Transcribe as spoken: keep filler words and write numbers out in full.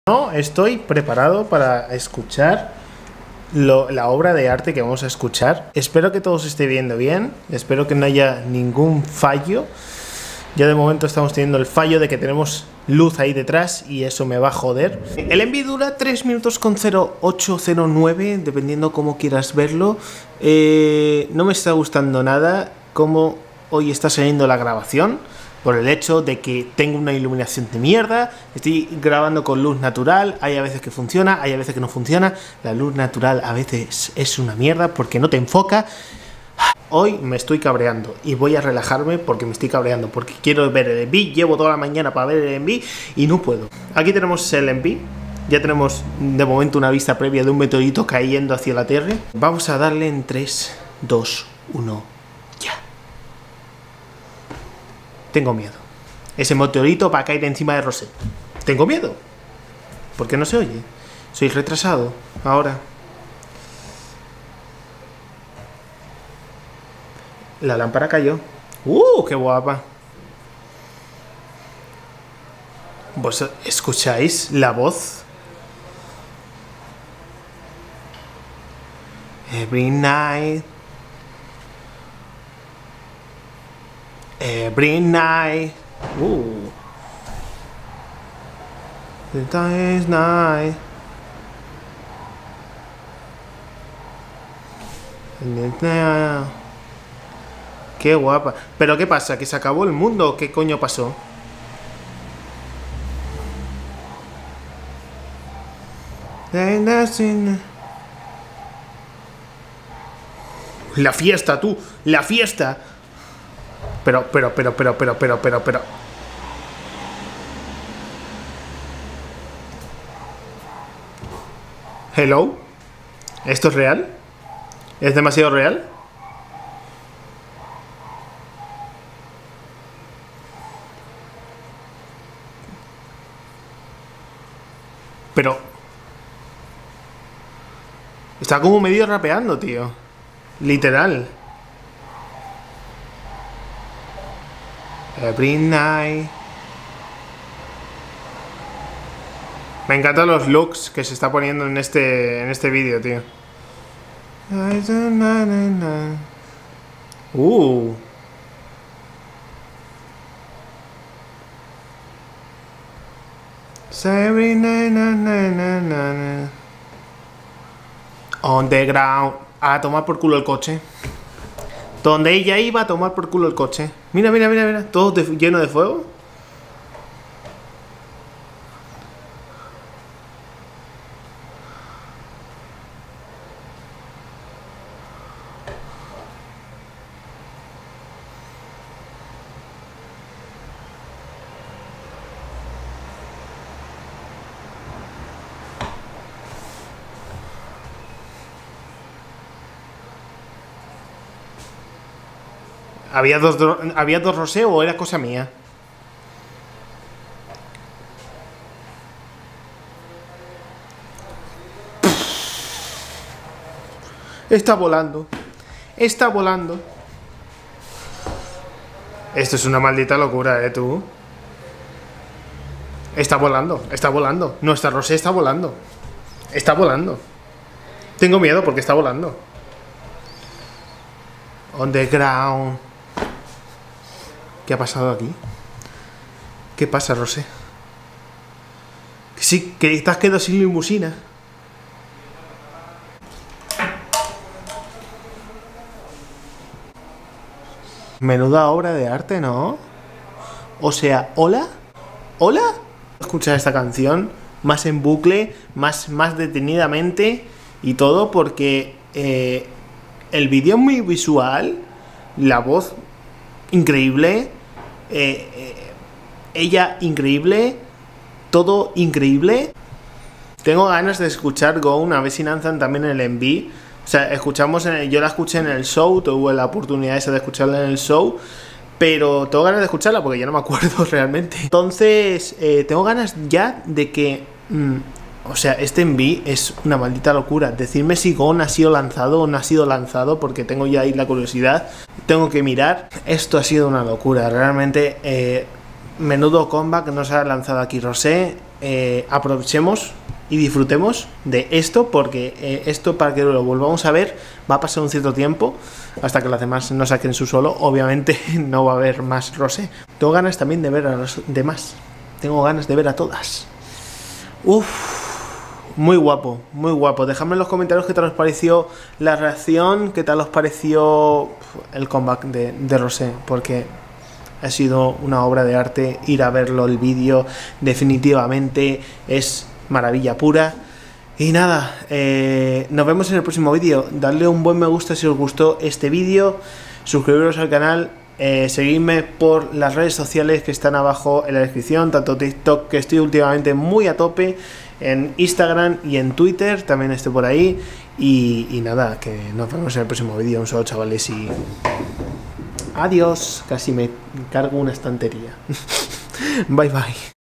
No estoy preparado para escuchar lo, la obra de arte que vamos a escuchar. Espero que todo se esté viendo bien, espero que no haya ningún fallo. Ya de momento estamos teniendo el fallo de que tenemos luz ahí detrás y eso me va a joder. El envío dura tres minutos con cero ocho cero nueve, dependiendo cómo quieras verlo. Eh, no me está gustando nada cómo hoy está saliendo la grabación, por el hecho de que tengo una iluminación de mierda. Estoy grabando con luz natural, hay a veces que funciona, hay a veces que no funciona. La luz natural a veces es una mierda porque no te enfoca. Hoy me estoy cabreando y voy a relajarme porque me estoy cabreando, porque quiero ver el enví. Llevo toda la mañana para ver el enví y no puedo. Aquí tenemos el enví. Ya tenemos de momento una vista previa de un meteorito cayendo hacia la Tierra. Vamos a darle en tres, dos, uno, ya. Tengo miedo. Ese meteorito va a caer encima de Rosé. Tengo miedo. Porque no se oye. Soy retrasado. Ahora. La lámpara cayó. ¡Uh! ¡Qué guapa! ¿Vos escucháis la voz? Every night. Every night. Uh. The time is night. And it's now. Qué guapa. ¿Pero qué pasa? ¿Que se acabó el mundo? ¿Qué coño pasó? La fiesta, tú. La fiesta. Pero, pero, pero, pero, pero, pero, pero, pero. Hello. ¿Esto es real? ¿Es demasiado real? Pero... está como medio rapeando, tío. Literal. Every night. Me encantan los looks que se está poniendo en este, en este vídeo, tío. Uh. Every night, na, na, na, na, na. On the ground. A tomar por culo el coche. Donde ella iba a tomar por culo el coche. Mira, mira, mira, mira. Todo de, lleno de fuego. ¿Había dos, ¿Había dos Rosé o era cosa mía? Está volando. Está volando. Esto es una maldita locura, ¿eh, tú? Está volando, está volando. Nuestra Rosé está volando. Está volando. Tengo miedo porque está volando. On the ground. ¿Qué ha pasado aquí? ¿Qué pasa, Rosé? Que sí, que te has quedado sin limusina. Menuda obra de arte, ¿no? O sea, ¿hola? ¿Hola? Escuchar esta canción más en bucle, más, más detenidamente y todo porque eh, el vídeo es muy visual, la voz increíble, eh, eh, ella increíble, todo increíble. Tengo ganas de escuchar Gone, a ver si lanzan también el enví. O sea, escuchamos en el, yo la escuché en el show, tuve la oportunidad esa de escucharla en el show, pero tengo ganas de escucharla porque ya no me acuerdo realmente. Entonces, eh, tengo ganas ya de que... Mmm, o sea, este enví es una maldita locura. Decidme si Gone ha sido lanzado o no ha sido lanzado, porque tengo ya ahí la curiosidad. Tengo que mirar. Esto ha sido una locura. Realmente, eh, menudo comeback que nos ha lanzado aquí Rosé. eh, aprovechemos y disfrutemos de esto, porque eh, esto, para que lo volvamos a ver, va a pasar un cierto tiempo hasta que las demás no saquen su solo. Obviamente no va a haber más Rosé. Tengo ganas también de ver a los demás. Tengo ganas de ver a todas. Uff. Muy guapo, muy guapo. Dejadme en los comentarios qué tal os pareció la reacción, qué tal os pareció el comeback de, de Rosé, porque ha sido una obra de arte. Ir a verlo, el vídeo, definitivamente es maravilla pura. Y nada, eh, nos vemos en el próximo vídeo. Dadle un buen me gusta si os gustó este vídeo, suscribiros al canal, eh, seguidme por las redes sociales que están abajo en la descripción, tanto TikTok, que estoy últimamente muy a tope, en Instagram y en Twitter también estoy por ahí. Y, y nada, que nos vemos en el próximo vídeo. Un saludo, chavales, y adiós. Casi me cargo una estantería. Bye bye.